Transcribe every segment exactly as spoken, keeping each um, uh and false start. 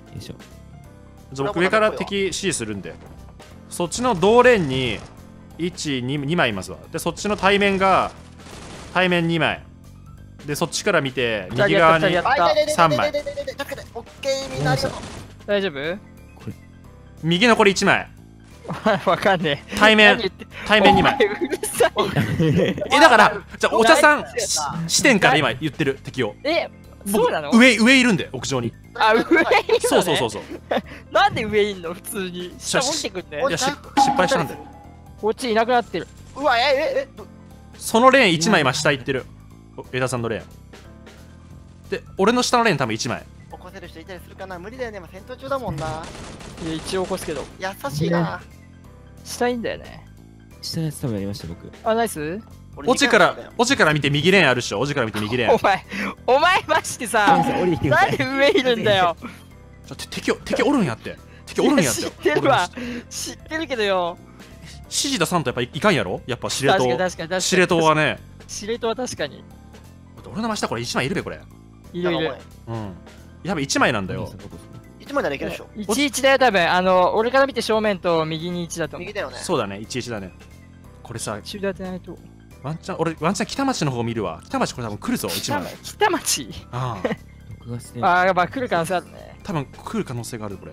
いしょ。 じゃあ僕上から敵指示するんで、そっちの同レーンにいち、に、にまいいますわ。でそっちの対面が対面にまいで、そっちから見て右側にさんまい。 オッケー、みんなありがとう。 大丈夫？ 右残りいちまい。 わかんねえ。 対面対面にまい。 うるさい。 えだからじゃあお茶さん視点から今言ってる敵を。 え、そうなの？ 上上いるんで屋上に。 あ、上いるのね。 そうそうそうそう。 なんで上いんの普通に。下降りてくんね。 いやし失敗したんで。 こっちいなくなってる。 うわ、えええそのレーンいちまい今下行ってる。枝さんのレーンで、俺の下のレーン多分いちまい。 起こせる人いたりするかな。無理だよね、今戦闘中だもんな。 いや、一応起こすけど。 優しいな。 下いいんだよね。 下のやつ多分やりました僕。 あ、ナイス。 落ちから落ちから見て右レーンあるっしょ。落ちから見て右レーン。 お前、お前ましてさ、 降りてきてください。 なんで上いるんだよ。 ちょ敵敵おるんやって。敵おるんやって。 知ってるわ。知ってるけどよ。 指示出さんとやっぱいかんやろ。やっぱ司令確かに塔確かに確かに。 司令塔はね。 司令塔は確かに。 俺の真下これいちまいいるべこれ。 いるいる。 うんやべいちまいなんだよ。 いちまいならいけるでしょ。 いちいちだよ多分。あの、俺から見て正面と右にいちだと思う。 右だよね。 そうだねいちいちだね。これさ中で当てないと。 ワンチャン俺ワンチャン北町の方見るわ。北町これ多分来るぞいちまい。 北町。 あああ、やっぱ来る可能性あるね。 多分来る可能性があるこれ。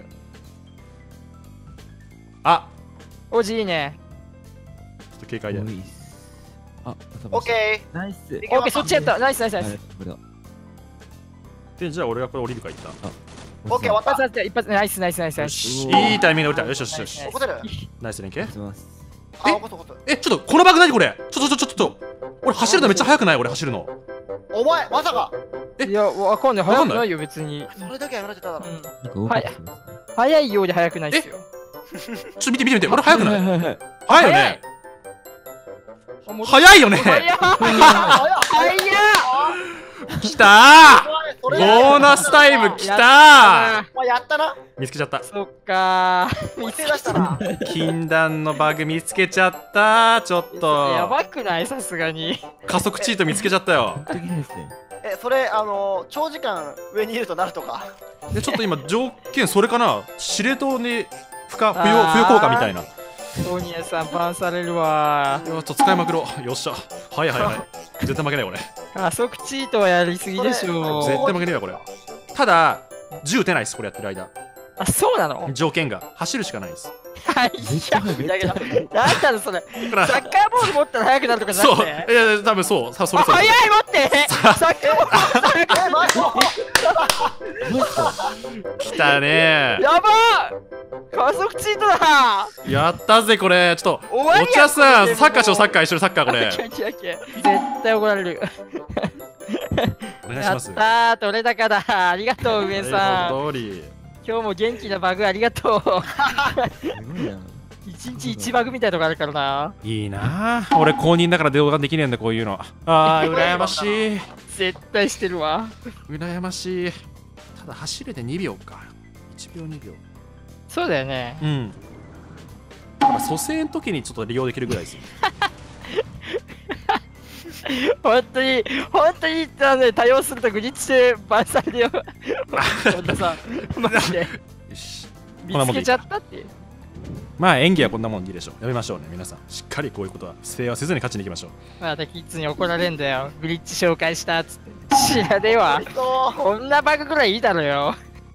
あおじいいね。 ちょっと警戒で。 あ、 オッケー。ナイス。 オッケー、そっちやった。ナイスナイスナイス。 でじゃあ俺がこれ降りるかいった。 ー、オッケー、終わった。 一発一発、ナイスナイスナイスナイス。 いいタイミングで降りた。よしよしよし。 起こせる。 ナイス連携。 あ、起こす起こす。 えちょっとこのバグ何これ。ちょっとちょっとちょっと俺走るのめっちゃ速くない。俺走るの。 お前まさか。 いや、わかんない。速くないよ別に。 それだけやめろってただろ。 速いようで速くないっすよ。 ちょっと見て見て見て。俺速くない。速いよね。 速いよね。 速い。 きたー。ボーナスタイムきたー。 やったな。 見つけちゃった。 そっかー。 見つけ出したな。 禁断のバグ見つけちゃったー。ちょっとやばくない？さすがに加速チート見つけちゃったよ。 え、それあの長時間上にいるとなるとか。 え、ちょっと今条件それかな。司令塔に負荷不要不要効果みたいな。 ソニアさんバンされるわー。 ちょっと使いまくろう。よっしゃ。はいはいはい。絶対負けない俺。 加速チートはやりすぎでしょ。 絶対負けねえわこれ。ただ銃撃てないですこれやってる間。 あ、そうなの？ 条件が走るしかないです。 はい、いやだけど、なんだろそれ。サッカーボール持ったら速くなるとかじゃなくて。 そう、いや多分そう、さそれそれ。 速い持って。サッカーボール。 来たね。 やばー。加速チートだ。 やったぜこれ。ちょっとお茶さんサッカーしようサッカー一緒にサッカーこれ。 絶対怒られる。 お願いします。 やったー、取れ高だ。ありがとう梅さん。今日も元気なバグありがとう。一日一バグみたいなとこあるからな。 いいなあ。俺公認だから動画できねえんだこういうの。ああ羨ましい。 絶対してるわ。 羨ましい。ただ走れてにびょうか。いちびょうにびょう。 そうだよね。 うん。だから蘇生の時にちょっと利用できるぐらいですよ。 本当に本当にあのね多用するとグリッチでバンされるよ。本当さマジで。よし。見つけちゃったって。 まあ演技はこんなもんでいいでしょう。やめましょうね皆さん。しっかりこういうことは不正はせずに勝ちにいきましょう。 またキッズに怒られんだよ。グリッチ紹介したっつって。知らねえわ。こんなバグぐらいいいだろよ。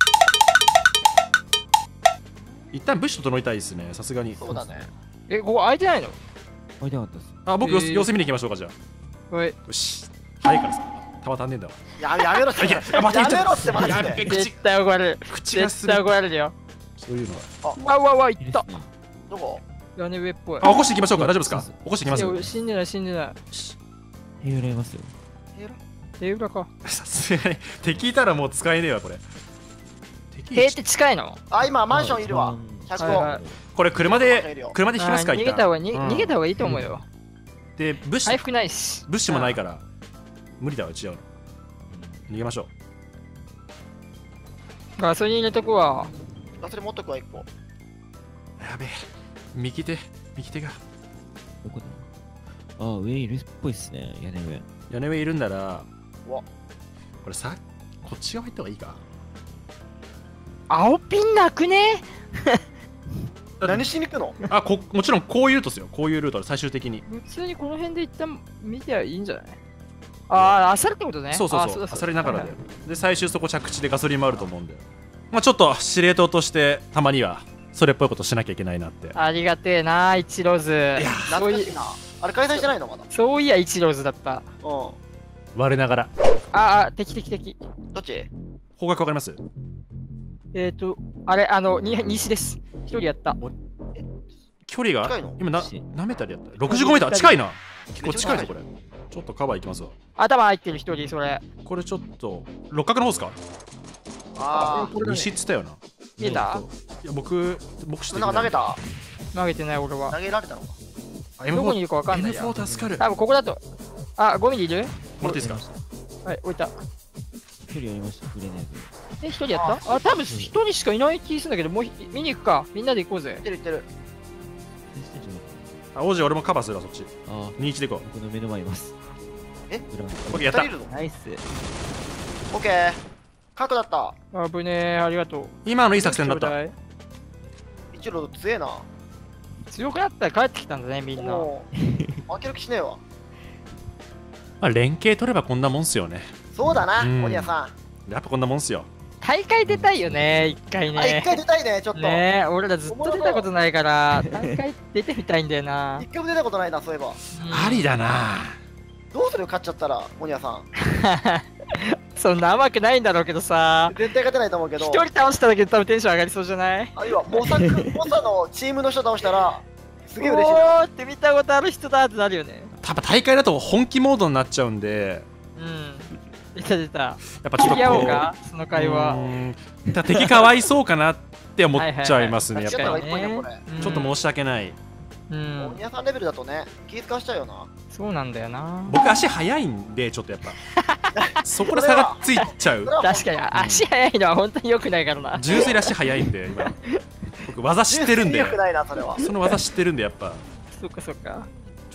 一旦物資整いたいですね。さすがに。 そうだね。 え、ここ空いてないの？ 空いてなかったです。 あ、僕様子見に行きましょうかじゃあ。 はい。 よし。早いからさ。弾足んねえんだわ。 ややめろって。やめろってマジで。 絶対怒られる。 口が絶対怒られるよ。 そういうのは。 あ、わわわ、いった。 どこ？ 屋根上っぽい。 あ、起こしていきましょうか。大丈夫ですか？起こしていきます。 死んでない死んでない。 平浦いますよ。 平浦か。 さすがに敵いたらもう使えねえわこれ。 平って近いの？ あ、今マンションいるわ。ひゃくご。 これ車で車で引きますか？ 逃げた方が逃げた方がいいと思うよ。 で物資回復ないし。 物資もないから無理だわうちは。逃げましょう。ガソリン入れとくわ。 ガソリン持っとくわ一個。 やべえ。右手右手が。 どこだ？あ、上いるっぽいっすね。屋根上。 屋根上いるんだら。 わ。 これさこっち側行った方がいいか。 青ピンなくね？ 何しに行くの？ あこもちろんこういうルートですよ。こういうルートで最終的に。 普通にこの辺で一旦見てはいいんじゃない？ああ、あさるってことね。 そうそうそう。 ああさりながらで、 はいはい。 で最終そこ着地でガソリンもあると思うんで。まあちょっと司令塔としてたまにはそれっぽいことしなきゃいけないなって。 ありがてえな、イチローズ。そうい懐かしいな。あれ開催してないのまだ。 そういや、イチローズだった。 う我ながら。 ああ、敵敵敵。 ん。どっち？ 方角わかります？ えっ、ー、と、あれ、あの、に西です。一人やった。 距離が近いの今な何メーターでやった？ろくじゅうごメーター近いな。結構近いぞこれ。ちょっとカバーいきますわ。 頭入ってる一人、それ。 これちょっと六角の方ですか？ あこれだね西っつったよな。 見えた？ いや僕僕してあ。なんか投げた？ 投げてない俺は。 投げられたのか。 あどこにいるかわかんないや。 エムフォー 助かる。 多分ここだと。あ、ごミリいる？ もらっていいですか？ はい、置いた。 距離ありました、グレネード。 え、一人やったあ、多分一人しかいない気するんだけど、もうひ見に行くか。みんなで行こうぜ行っ。てる行ってる。 あ、王子俺もカバーするわそっち。 ああ、 にいちで行こ僕の目の前にいます。 え裏のう。オッケーやった二人い。るの？ ナイス。 オッケー。角だった。 あぶねえ、ありがとう。 今のいい作戦だった。 ちょうい一郎強えな。 強くなったら帰ってきたんだね、みんな。 もう負ける気しねえわ。 まあ連携取ればこんなもんっすよね。 そうだな、 うん鬼屋さん。 やっぱこんなもんっすよ。 大会出たいよね、一回あ、一ね。 回出たいね、ちょっと。 ねえ、俺らずっと出たことないから、大会出てみたいんだよな一。回も出たことないな、そういえば。 ありだな。 どうする勝っちゃったら、鬼屋さん。 そんな甘くないんだろうけどさ。 絶対勝てないと思うけど。 一人倒しただけで多分テンション上がりそうじゃないあるいは、モサク、モサのチームの人倒したら、すげえ嬉しいおな。 ーって見たことある人だってなるよね。 多分大会だと本気モードになっちゃうんで、 うん。出た出た。 やっぱちょっと切り合おうこかその会う話。 うーんだ敵かわいそうかなって思っちゃいますね。やっぱはいはいはいり間違った方がいいっぽいねこちょっと申し訳ない。 うん。 鬼屋さんレベルだとね、気遣わしちゃうよな。 そうなんだよな。 僕足速いんでちょっとやっぱそこで差がついちゃうそれ。は確かに足速いのは本当に良くないからな。 純粋に足速いんで今僕技知ってるんでよくないな、それは。 その技知ってるんでやっぱそっかそっか。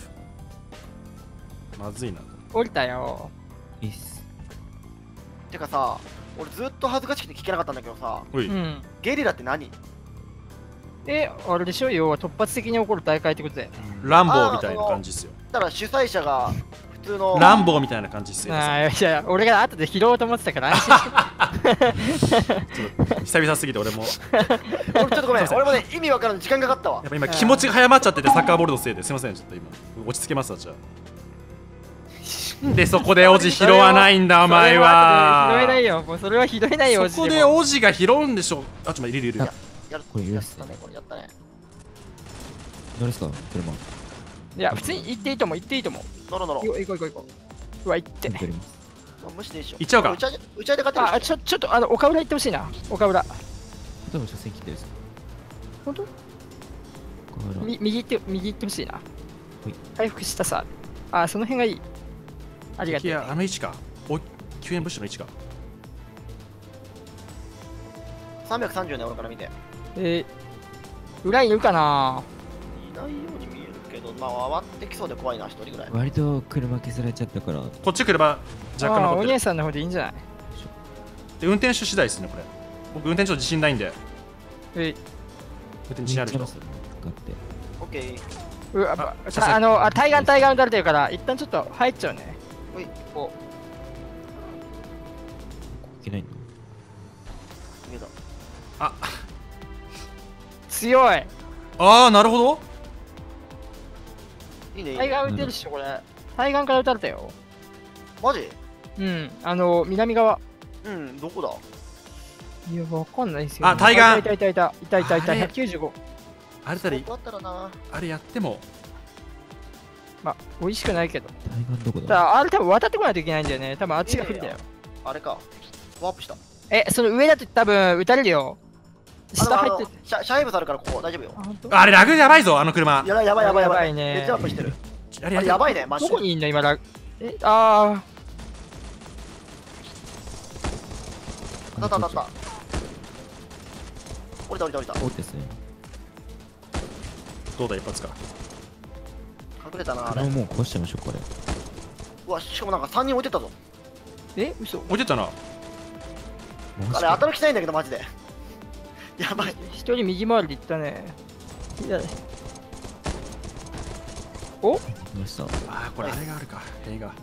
まずいな。 降りたよ。 いいっす。 てかさ、俺ずっと恥ずかしくて聞けなかったんだけどさ、 おい、 うん。 ゲリラって何？ え、あれでしょ要は突発的に起こる大会ってことだよね。 ランボーみたいな感じっすよ。 だから主催者が普通の。 ランボーみたいな感じっすよ。 ああ、いや、俺が後で拾おうと思ってたから安心して。 久々すぎて俺もや俺ちょっとごめん、俺もね、意味わからん時間かかったわっ。ぱ今気持ちが早まっちゃっててサッカーボールのせいですいませんちょっと今落ち着けますわじゃあ。でそこでオジ拾わないんだお前は。 拾えないよ。もうそれは拾えないよ。 そこでオジが拾うんでしょ。あちょっと待っているいるいる。 やるこれ許すやったね、これやったね。 何ですか車。 いや、普通に行っていいと思う。行っていいと思う。 ノロノロ。 行こう行こう行こう。うわ、行って。 取ります。 無視でいいでしょ。 行っちゃおうか打ち上げ打ち上げで勝てるあ、ちょ、ちょっと、あの、岡浦行ってほしいな。岡浦。 多分車線切ってるんですよ。 本当？ これみ右行って、右行ってほしいな。 い回復したさ。あ、その辺がいい。ありがというやあの位置か。お救援物資の位置か。 さんびゃくさんじゅうね、俺から見て。 えー、裏にいるかないないように見えるけど、まあ、回ってきそうで怖いな、一人ぐらい。 割と車削られちゃったから、 こっち来れば若干あー残ってる。 お姉さんの方でいいんじゃないで運転手次第ですねこれ。僕運転ちょっと自信ないんで。 え運転自信ある人。 使って。 オッケー。 うわ、 あばさすがああの、あ、対岸対岸打たれてるから、一旦ちょっと入っちゃうね。 ほい。 こいけないの逃げた。 あう強いあーなるほど。 いいね、いい対ね。 岸打てるっしょ、これ。対岸から打たれたよ。 マジ？ うん、あの、南側。 うん、どこだ？ いや、わかんないですよ、 あ対岸いたいたいたいたいたいたいたあれひゃくきゅうじゅうご。 あれたりどこだったらな。 あれやってもまあ、美味しくないけど。 対岸どこただだあれ多分渡ってこないといけないんだよね。多分あっちが不利だよ。 あれか。ワープした。 え、その上だと多分撃たれるよ。 あ下入ってあのシャシャイブスあるからここ大丈夫よ。 あ本当あれラグやばいぞあの車。 やばいやばいやばいやばい。 やばいねめっちゃアップしてる。 あれあれやばいね、マジで。 どこにいんの今ら。え、あ当たった当たった。降りた降りた降りた。 おですね。 どうだ一発か。 隠れたな、あれ。 車もう壊しちゃいましょう、これ。 うわ、しかもなんかさんにん置いてったぞ。 ーえ、嘘置いてったな。 あれ当たる気ないんだけど、マジで。 やばい。 一人右回りで行ったね。いやおどうした？ ああ、これあれがあるか。塀が。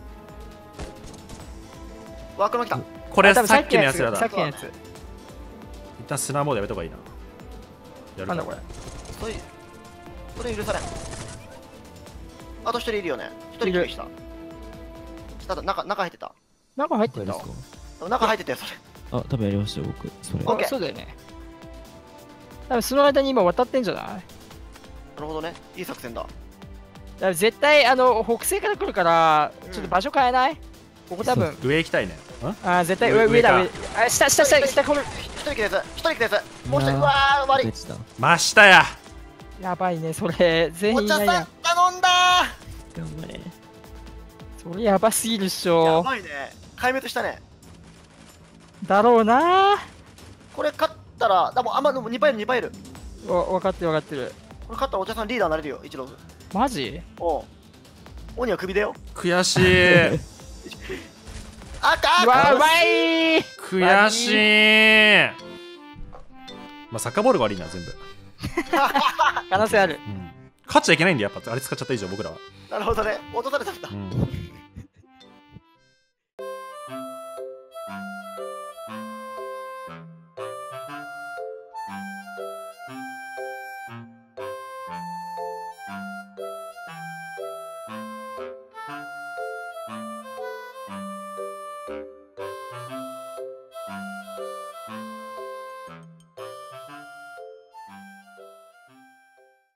ワークの来た。 これさあ多分っきのやつらだ。 さっきのやつ。 一旦スナーモードやめた方がいいな。やるかなんだこれ。 それ、それ許されん。あと一人いるよね。一人いる注意した。しただ、中、中入ってた。 中入ってたこれですか？ 中入ってたよ、それ。 あ、多分やりましたよ、僕。それ。 オッケーあそうだよね。多分その間に今渡ってんじゃない？ なるほどね。いい作戦だ。 だから絶対あの北西から来るからちょっと場所変えない？ここ多分上行きたいね。んあー絶対上上だ上上あ下下下下これ一人来たやつ、一人来たやつ。もう一人、 いやーうわー、悪い。 別だ。 真下や。 やばいねそれ全員いないやんお茶さん頼んだ頑張れ。 それやばすぎるっしー。やょばいね。壊滅したね。 だろうなこれ勝ったら、でもあんまでもにばいいる、にばいいる。 ーわ分かってる分かってるこれ勝ったらお茶さんリーダーになれるよ、一郎。 マジ？ おう。鬼は首だよ。 悔しい。 赤うわうまいー悔しい。まあサッカーボールが悪いな全部。 可能性あるうん。勝っちゃいけないんだよやっぱあれ使っちゃった以上僕らは。 なるほどね。落とされたんだう。ん。